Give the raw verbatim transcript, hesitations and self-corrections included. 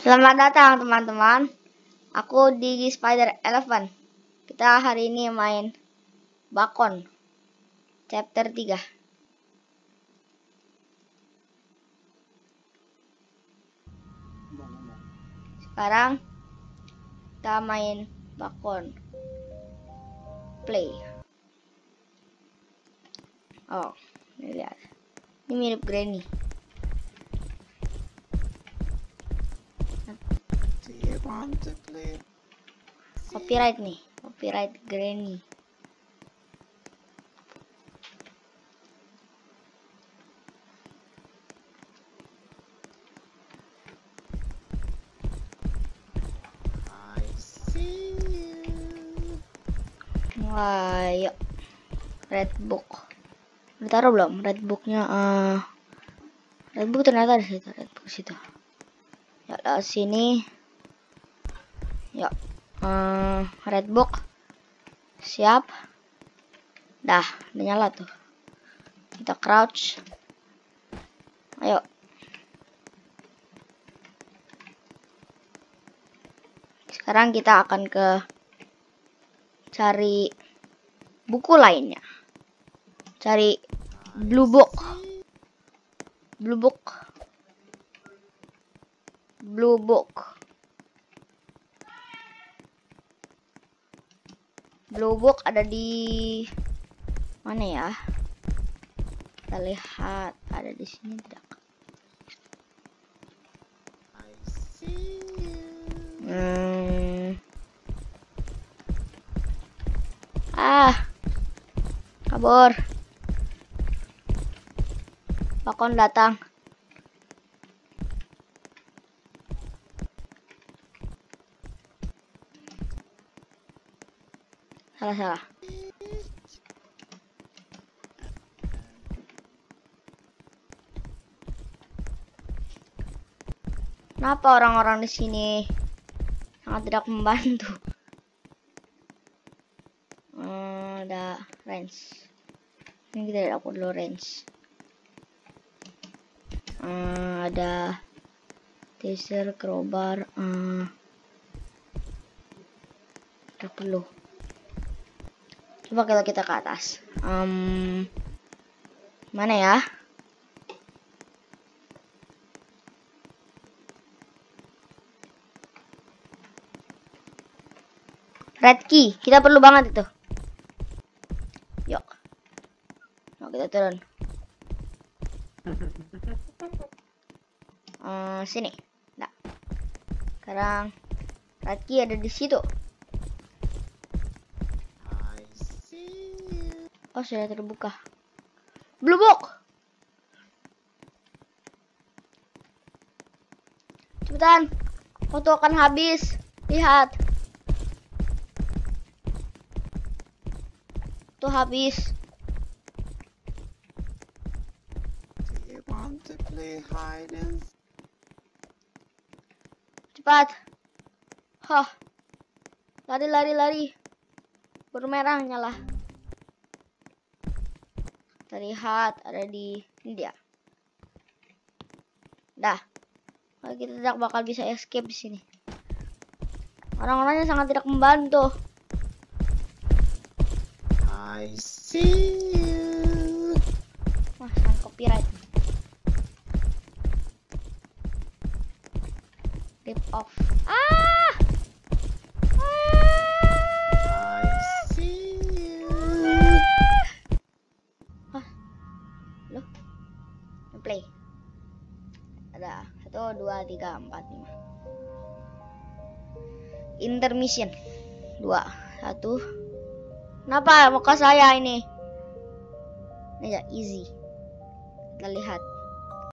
Selamat datang teman-teman. Aku di Spider Eleven. Kita hari ini main Bakon chapter tiga. Sekarang kita main Bakon Play. Oh, ini lihat. Ini mirip Granny. Copyright nih, copyright Granny. Wah, yuk. Red book. Udah taruh belum? Red booknya. Uh, red book ternyata di situ. Red book situ. Ya, lewat sini. Yuk. Uh, red book. Siap. Dah, udah nyala tuh. Kita crouch. Ayo. Sekarang kita akan ke cari buku lainnya. Cari blue book. Blue book. Blue book. Blue book ada di mana ya? Kita lihat, ada di sini tidak? Hmm. Ah, kabur. Bakon datang. Salah salah. Kenapa orang-orang di sini sangat tidak membantu? Hmm, ada range. Ini kita dapat dulu range. Hmm, ada taser, crowbar. Hmm, tidak perlu. Coba kalau kita ke atas. Um, mana ya? Red key, kita perlu banget itu. Yuk. Yuk kita turun. Uh, sini. Nah. Sekarang red key ada di situ. Oh, sudah terbuka. Blue book. Cepetan. Waktu akan habis. Lihat. Tuh habis. Cepat. Hah. Lari lari lari. Bermerah nyala. Terlihat ada di ini dia. Dah. Kita tidak bakal bisa escape di sini. Orang-orangnya sangat tidak membantu. I see you. Wah, sangat copyright. Rip off. Ah! I see you. Hah? Loh? Play. Ada satu, dua, tiga, empat, lima. Intermission. Dua, satu. Kenapa muka saya ini? Ini ya easy. Kita lihat.